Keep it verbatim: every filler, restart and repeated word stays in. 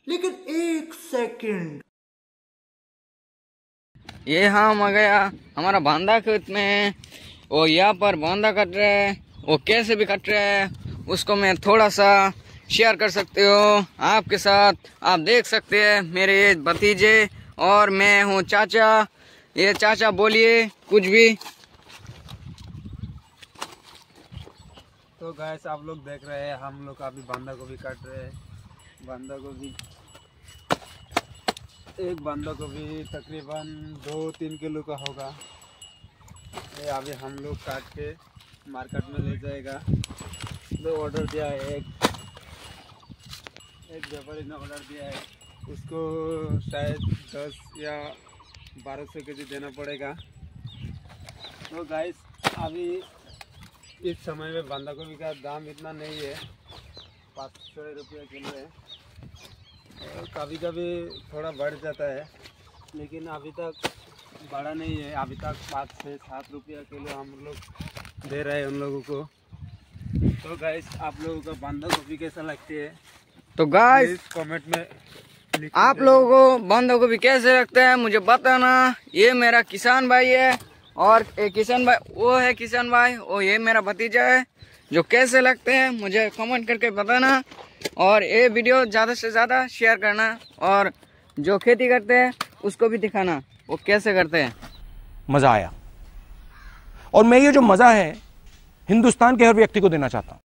लेकिन एक सेकंड, ये हम आ गया हमारा बांधा खेत में। वो यहाँ पर बांधा कट रहा है, वो कैसे भी कट रहा है उसको मैं थोड़ा सा शेयर कर सकते हो आपके साथ। आप देख सकते हैं मेरे ये भतीजे और मैं हूँ चाचा। ये चाचा बोलिए कुछ भी। तो गाइस आप लोग देख रहे हैं हम लोग अभी बांधा गोभी काट रहे हैं। बांधा गोभी एक बांधा गोभी तकरीबन दो तीन किलो का होगा। ये अभी हम लोग काट के मार्केट में ले जाएगा। तो ऑर्डर दिया है, एक एक व्यापारी ने ऑर्डर दिया है, उसको शायद दस या बारह सौ के जी देना पड़ेगा। तो गाइस अभी इस समय में बांधा गोभी का दाम इतना नहीं है, पाँच सौ रुपये किलो है। और कभी कभी थोड़ा बढ़ जाता है, लेकिन अभी तक बढ़ा नहीं है। अभी तक पाँच से सात रुपया किलो हम लोग दे रहे हैं उन लोगों को। तो गाइस आप लोगों को बांधा गोभी कैसा लगती है तो गाइस कमेंट में आप लोगों को बांधा गोभी कैसे लगता है मुझे बताना। ये मेरा किसान भाई है और एक किसान भाई वो है किसान भाई, और ये मेरा भतीजा है। जो कैसे लगते हैं मुझे कमेंट करके बताना, और ये वीडियो ज़्यादा से ज़्यादा शेयर करना, और जो खेती करते हैं उसको भी दिखाना वो कैसे करते हैं। मज़ा आया, और मैं ये जो मज़ा है हिंदुस्तान के हर व्यक्ति को देना चाहता हूँ।